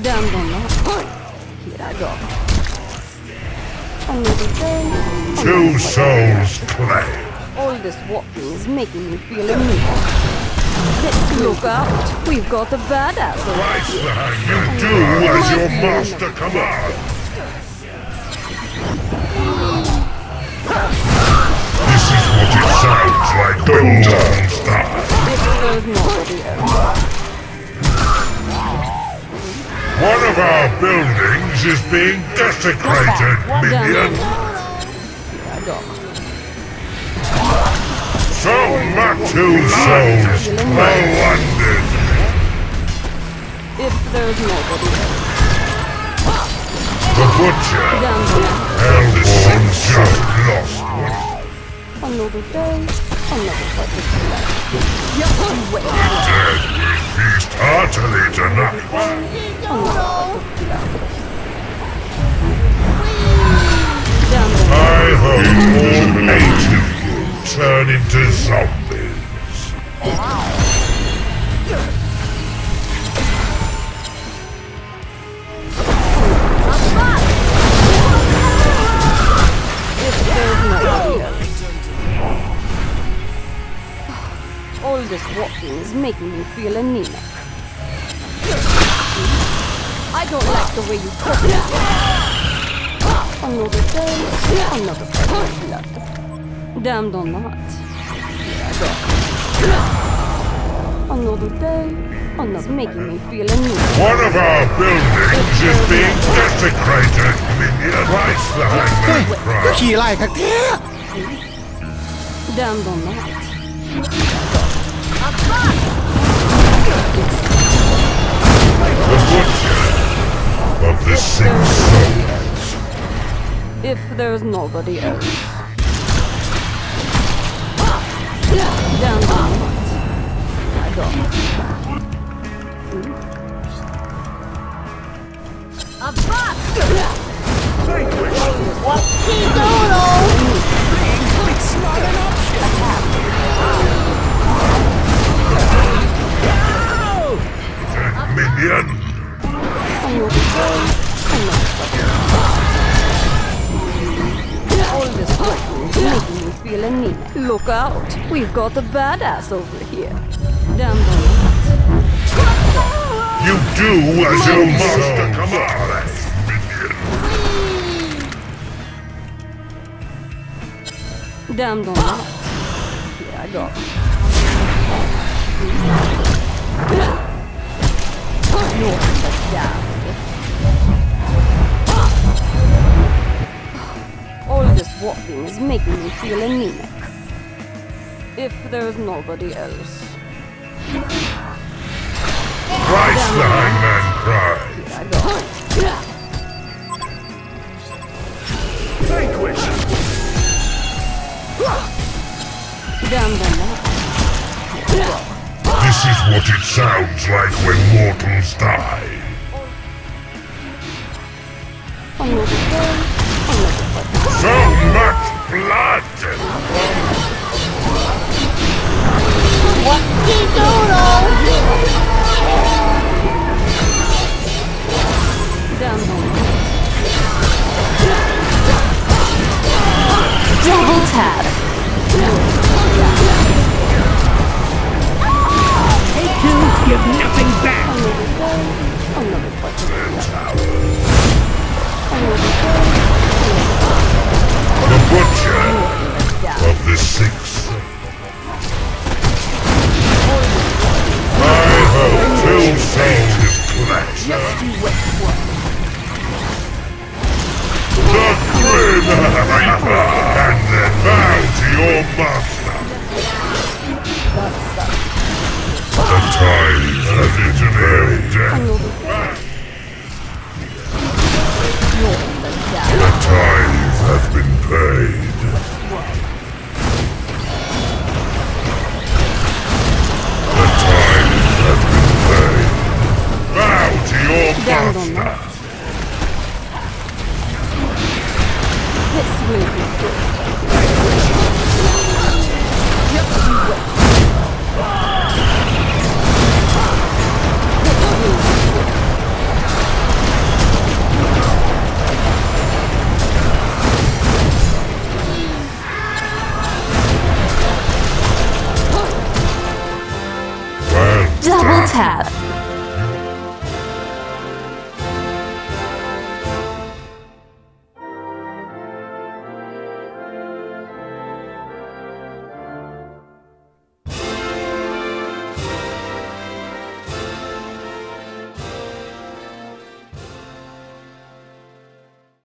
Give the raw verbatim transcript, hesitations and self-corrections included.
Damn don't know. Here I go. Another day. Two souls claim. All this walking is making me feel a need. Let's look out. We've got a badass over here. You do as your master commands. This is what it sounds like when mortals die. There's nobody else. One of our buildings is being desecrated, minion. Here I go. So much two souls, no wonders. If there's nobody else. The butcher, Hellborn, just lost one. Another day, another fucking life. You're way. Dead will feast heartily tonight. I hope all eight of you turn into zombies. If there's nobody else. All this walking is making me feel anemic. I don't like the way you talk. Another day, another fucking blood. Damned or not. Here I go. Another day, another making me feel anemic. One of our buildings is being desecrated, minion. Twice the hangman cry. ขี่ไล่ครับ Damned or not. The butcher of the six souls. If there's nobody else. Down the lot. I go. A box! What's he doing? It's not an option. Minion. All this working is making me feel anemic. Look out! We've got a badass over here. Damn the You do as your master commands, minion. Damn the lot. Here I go. All this walking is making me feel anemic. If there's nobody else. Thrice the hangman cries. Here I go. Vanquish. Damn the lot. This is what it sounds like when mortals die. Another day, another fucking So much blood! What's he doing? Damn the lot. Double tap. Give nothing back. Another day, another fucking The butcher of the six. I hope two souls clash. The grim reaper, and then bow to your master. The tide has entered death. The tithe has been paid. The tithe has been paid. Bow to your master. This will be good. Just you wait. This will be good. tap.